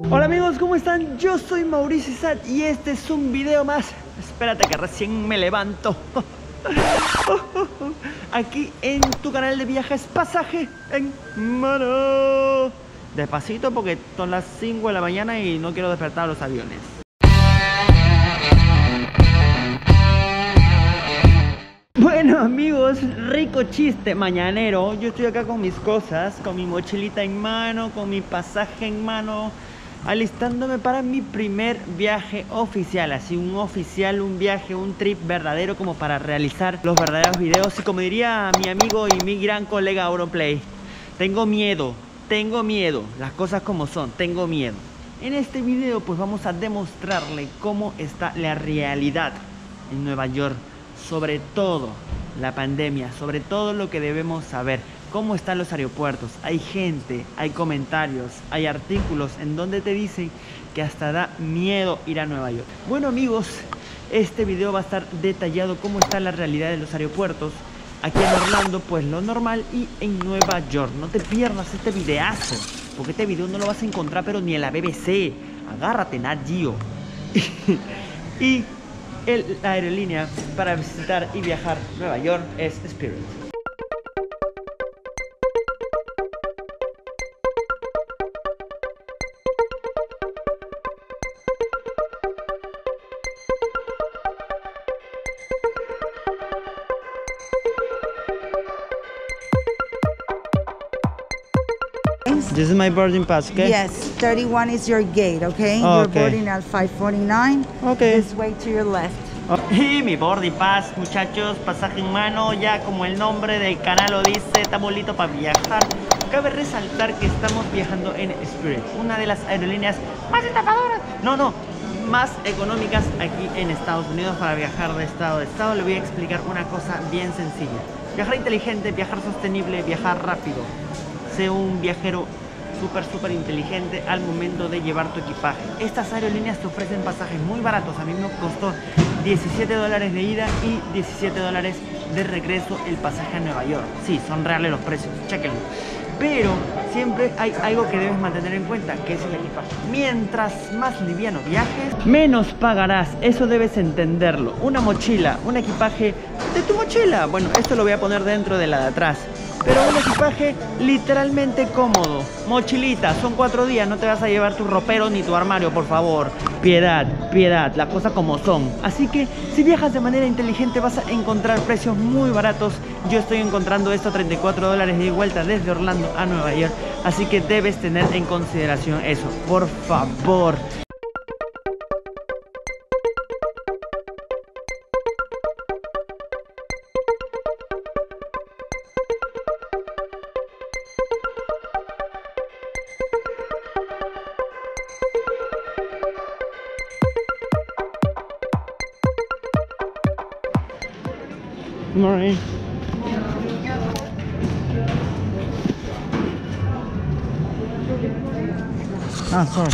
Hola amigos, ¿cómo están? Yo soy Mauricio Isat y este es un video más. Espérate que recién me levanto. Aquí en tu canal de viajes Pasaje en Mano. Despacito porque son las 5 de la mañana y no quiero despertar a los aviones. Bueno amigos, rico chiste mañanero. Yo estoy acá con mis cosas, con mi mochilita en mano, con mi pasaje en mano, alistándome para mi primer viaje oficial. Así un viaje, un trip verdadero, como para realizar los verdaderos videos. Y como diría mi amigo y mi gran colega Auronplay, tengo miedo, las cosas como son, tengo miedo. En este video pues vamos a demostrarle cómo está la realidad en Nueva York, sobre todo la pandemia, sobre todo lo que debemos saber, cómo están los aeropuertos. Hay gente, hay comentarios, hay artículos en donde te dicen que hasta da miedo ir a Nueva York. Bueno amigos, este video va a estar detallado cómo está la realidad de los aeropuertos aquí en Orlando, pues lo normal, y en Nueva York. No te pierdas este videazo, porque este video no lo vas a encontrar pero ni en la BBC. Agárrate, Nat Geo. Y la aerolínea para visitar y viajar Nueva York es Spirit. This is my boarding pass, okay? Yes, 31 is your gate, okay? Oh, You're okay. boarding at 549. Okay. This way to your left. Y mi boarding pass, muchachos, pasaje en mano, ya como el nombre del canal lo dice, estamos listos para viajar. Cabe resaltar que estamos viajando en Spirit, una de las aerolíneas más estafadoras, más económicas aquí en Estados Unidos para viajar de estado a estado. Le voy a explicar una cosa bien sencilla: viajar inteligente, viajar sostenible, viajar rápido. Sé un viajero súper inteligente al momento de llevar tu equipaje. Estas aerolíneas te ofrecen pasajes muy baratos. A mí me costó $17 de ida y $17 de regreso el pasaje a Nueva York. Sí, son reales los precios, chéquenlo. Pero siempre hay algo que debes mantener en cuenta, que es el equipaje. Mientras más liviano viajes, menos pagarás. Eso debes entenderlo. Una mochila, un equipaje de tu mochila. Bueno, esto lo voy a poner dentro de la de atrás. Pero un equipaje literalmente cómodo. Mochilita, son 4 días, no te vas a llevar tu ropero ni tu armario, por favor. Piedad, las cosas como son. Así que si viajas de manera inteligente vas a encontrar precios muy baratos. Yo estoy encontrando esto a $34 de ida y vuelta desde Orlando a Nueva York. Así que debes tener en consideración eso, por favor. Good morning. Sorry.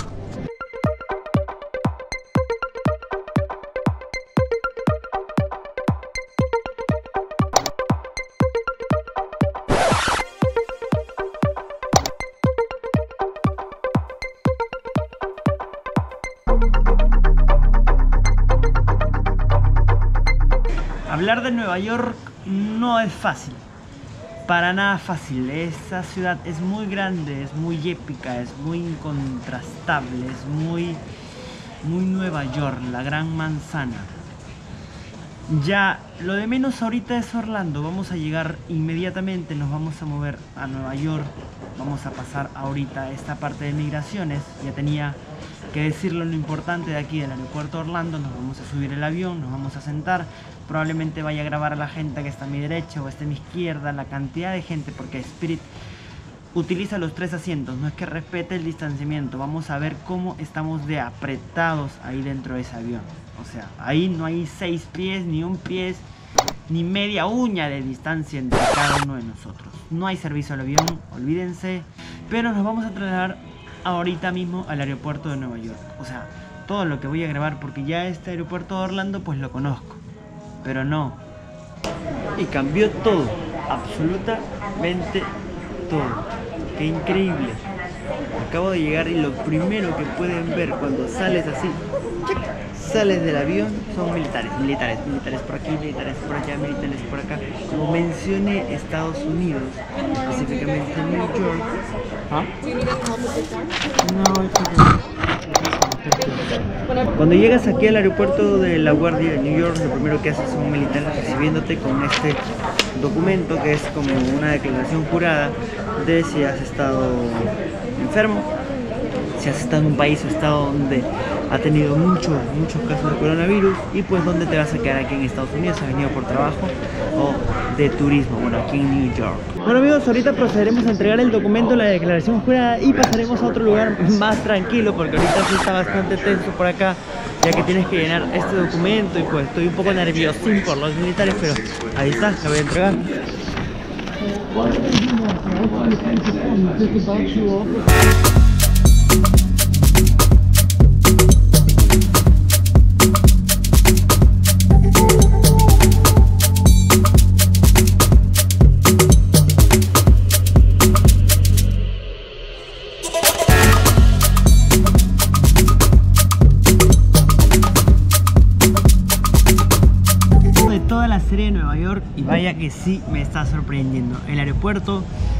Hablar de Nueva York no es fácil, para nada fácil. Esta ciudad es muy grande, es muy épica, es muy incontrastable, es muy Nueva York, la gran manzana. Ya, lo de menos ahorita es Orlando. Vamos a llegar inmediatamente, nos vamos a mover a Nueva York. Vamos a pasar ahorita esta parte de migraciones. Ya tenía que decirlo, lo importante de aquí del aeropuerto de Orlando. Nos vamos a subir el avión, nos vamos a sentar. Probablemente vaya a grabar a la gente que está a mi derecha o está a mi izquierda, la cantidad de gente, porque Spirit utiliza los 3 asientos, no es que respete el distanciamiento. Vamos a ver cómo estamos de apretados ahí dentro de ese avión. O sea, ahí no hay 6 pies, ni un pie, ni media uña de distancia entre cada uno de nosotros. No hay servicio al avión, olvídense. Pero nos vamos a trasladar ahorita mismo al aeropuerto de Nueva York. O sea, todo lo que voy a grabar, porque ya este aeropuerto de Orlando pues lo conozco, pero no. Y cambió todo, absolutamente todo. Qué increíble. acabo de llegar y lo primero que pueden ver cuando sales así, ¡chic!, sales del avión, son militares por aquí, militares por allá, militares por acá. Como mencioné, Estados Unidos, específicamente New York. ¿Ah? Cuando llegas aquí al aeropuerto de La Guardia de New York, lo primero que haces son militares recibiéndote con este documento que es como una declaración jurada de si has estado enfermo, si has estado en un país o estado donde ha tenido muchos casos de coronavirus y pues dónde te vas a quedar aquí en Estados Unidos, si has venido por trabajo o de turismo, bueno, aquí en New York. Bueno amigos, ahorita procederemos a entregar el documento, la declaración jurada, y pasaremos a otro lugar más tranquilo porque ahorita sí está bastante tenso por acá, ya que tienes que llenar este documento y pues estoy un poco nerviosín por los militares, pero ahí está, la voy a entregar. De Nueva York, y vaya que sí me está sorprendiendo. El aeropuerto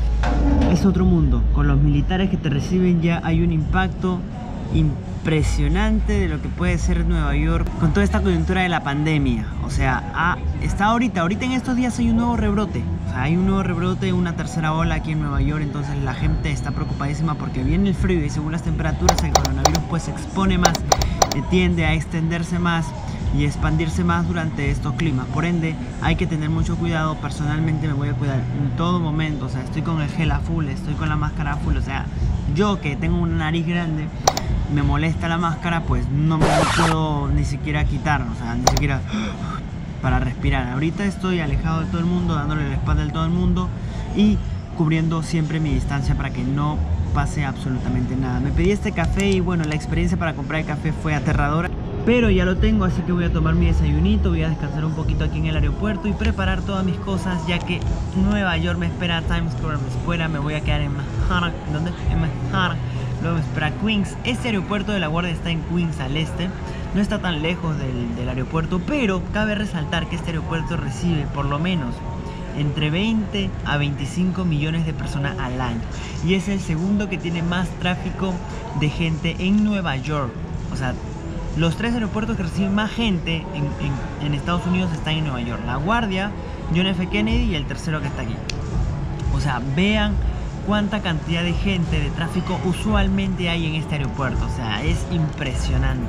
es otro mundo, con los militares que te reciben ya hay un impacto impresionante de lo que puede ser Nueva York con toda esta coyuntura de la pandemia. O sea, está ahorita en estos días hay un nuevo rebrote, o sea, hay un nuevo rebrote, una tercera ola aquí en Nueva York, entonces la gente está preocupadísima porque viene el frío y según las temperaturas el coronavirus pues se expone más, tiende a extenderse más y expandirse más durante estos climas. Por ende, hay que tener mucho cuidado. Personalmente me voy a cuidar en todo momento. O sea, estoy con el gel a full, estoy con la máscara a full. O sea, yo que tengo una nariz grande, me molesta la máscara, pues no me puedo ni siquiera quitar. O sea, ni siquiera para respirar. Ahorita estoy alejado de todo el mundo, dándole la espalda a todo el mundo y cubriendo siempre mi distancia para que no pase absolutamente nada. Me pedí este café y bueno, la experiencia para comprar el café fue aterradora. Pero ya lo tengo, así que voy a tomar mi desayunito, voy a descansar un poquito aquí en el aeropuerto y preparar todas mis cosas, ya que Nueva York me espera, Times Square me espera, me voy a quedar en Manhattan, ¿dónde? En Manhattan, luego me espera Queens. Este aeropuerto de La Guardia está en Queens, al este, no está tan lejos del aeropuerto, pero cabe resaltar que este aeropuerto recibe por lo menos entre 20 a 25 millones de personas al año y es el segundo que tiene más tráfico de gente en Nueva York. O sea, los tres aeropuertos que reciben más gente en Estados Unidos están en Nueva York: La Guardia, John F. Kennedy y el tercero que está aquí. O sea, vean cuánta cantidad de gente, de tráfico usualmente hay en este aeropuerto. O sea, es impresionante.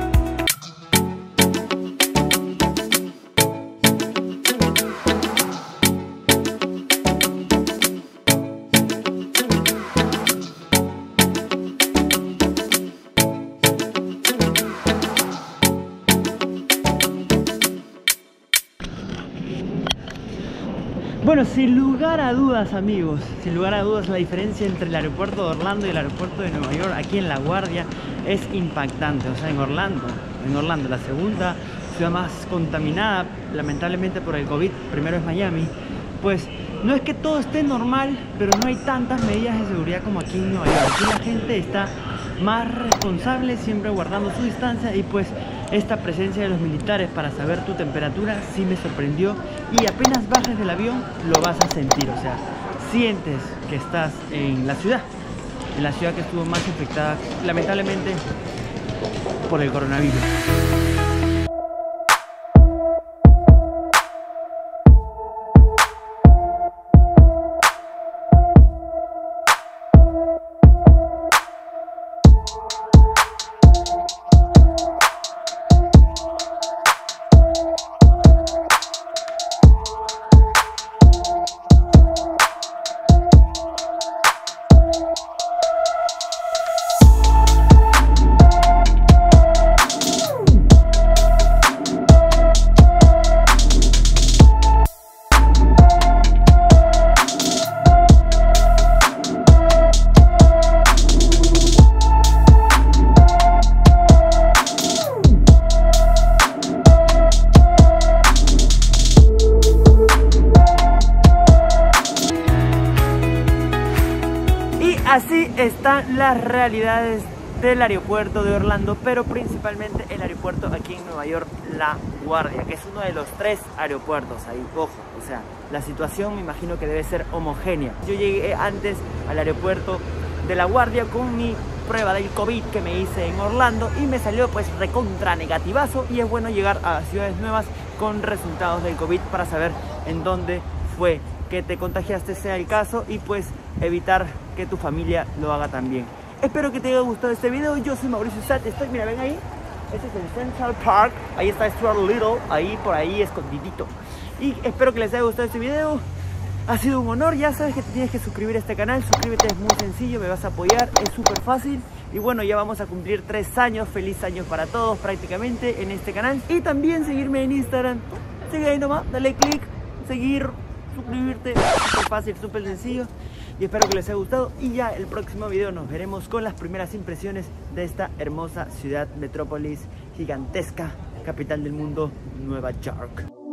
Bueno, sin lugar a dudas amigos, sin lugar a dudas la diferencia entre el aeropuerto de Orlando y el aeropuerto de Nueva York aquí en La Guardia es impactante. O sea, en Orlando, la segunda ciudad más contaminada lamentablemente por el COVID, primero es Miami, pues no es que todo esté normal, pero no hay tantas medidas de seguridad como aquí en Nueva York. Aquí la gente está más responsable, siempre guardando su distancia, y pues esta presencia de los militares para saber tu temperatura sí me sorprendió, y apenas bajes del avión lo vas a sentir. O sea, sientes que estás en la ciudad que estuvo más infectada lamentablemente por el coronavirus. están las realidades del aeropuerto de Orlando, pero principalmente el aeropuerto aquí en Nueva York, La Guardia, que es uno de los 3 aeropuertos ahí, ojo, o sea, la situación me imagino que debe ser homogénea. Yo llegué antes al aeropuerto de La Guardia con mi prueba del COVID que me hice en Orlando y me salió pues recontra negativazo, y es bueno llegar a ciudades nuevas con resultados del COVID para saber en dónde fue que te contagiaste, sea el caso, y pues evitar que tu familia lo haga también. Espero que te haya gustado este video. Yo soy Mauricio Sat, mira, ven ahí, este es el Central Park, ahí está Stuart Little, ahí por ahí escondidito. Y espero que les haya gustado este video. Ha sido un honor, ya sabes que te tienes que suscribir a este canal. Suscríbete, es muy sencillo, me vas a apoyar, es súper fácil. Y bueno, ya vamos a cumplir 3 años, feliz año para todos prácticamente en este canal. Y también seguirme en Instagram, sigue ahí nomás, dale click, seguir, suscribirte, súper fácil, súper sencillo. Y espero que les haya gustado, y ya el próximo video nos veremos con las primeras impresiones de esta hermosa ciudad, metrópolis gigantesca, capital del mundo, Nueva York.